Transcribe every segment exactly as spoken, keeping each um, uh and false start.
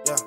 Yeah.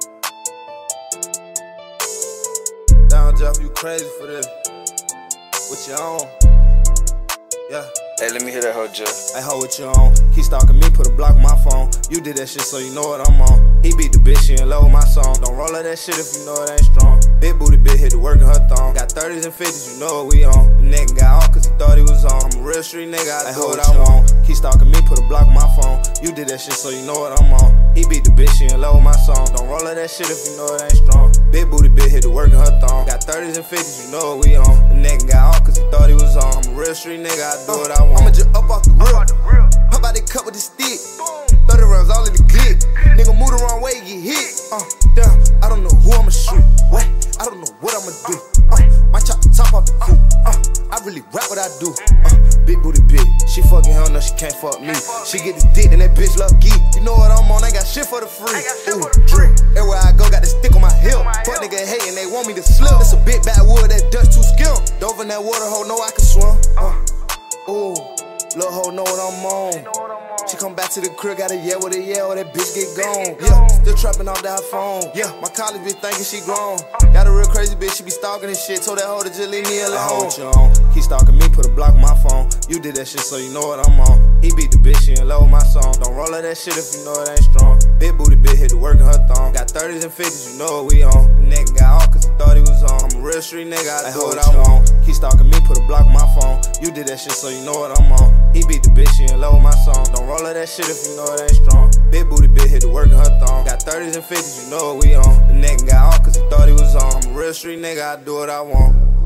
Down Jeff, you crazy for this. What you on? Yeah. Hey, let me hear that hoe, Jeff. Hey, ho, what you on? Keep stalking me, put a block on my phone. You did that shit, so you know what I'm on. He beat the bitch, she in love with my song. Don't roll up that shit if you know it ain't strong. Big booty bitch hit the work in her thong. Got thirties and fifties, you know what we on. The nigga got on cause he thought he was on. I'm a real street nigga, I do what I want. Keep stalking me, put a block on my phone. You did that shit, so you know what I'm on. He beat the bitch, she in love with my song. Don't roll up that shit if you know it ain't strong. Big booty bitch hit the work in her thong. Got thirties and fifties, you know what we on. The nigga got on cause he thought he was on. I'm a real street nigga, I do what I want. I'ma just up off the real. How about they cut with the stick? thirty rounds all in the clip. Nigga move the wrong way, get hit. Uh, damn, I don't know who I'ma shoot. What? I don't know what I'ma do. Uh, might chop the top off the coupe. Uh, I really rap what I do. Uh, big booty bitch, she fucking hell, no, she can't fuck me. She get the dick, then that bitch lucky. You know what I'm on? I got shit for the free. Ooh, drip. Everywhere I go, got the stick on my hip. Fuck nigga hating, they want me to slip. It's a big backwood, that Dutch too skilled. Dove in that water hole, know I can swim. Uh, ooh, little hoe know what I'm on. She come back to the crib, got a yell with a yell, that bitch get gone. Yeah, still trapping off that phone. Yeah, my college bitch thinking she grown. Got a real crazy bitch, she be stalking and shit. Told that hoe to just leave me alone. I hold you on. Keep stalking me, put a block on my phone. You did that shit, so you know what I'm on. He beat the bitch, she in love with my song. Don't roll up that shit if you know it ain't strong. Big booty bitch hit the work in her thong. Got thirties and fifties, you know what we on. The nigga got on cause he thought he was on. I'm a real street nigga, I do what I want. Keep stalking me, put a block on my phone. You did that shit, so you know what I'm on. He beat the bitch, she in love with my song. Don't roll up that shit if you know it ain't strong. Big booty bitch hit the work in her thong. Got thirties and fifties, you know what we on. The nigga got on cause he thought he was on. I'm a real street nigga, I do what I want.